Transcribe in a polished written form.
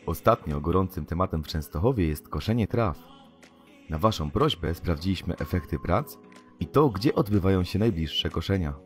Ostatnio gorącym tematem w Częstochowie jest koszenie traw. Na Waszą prośbę sprawdziliśmy efekty prac i to, gdzie odbywają się najbliższe koszenia.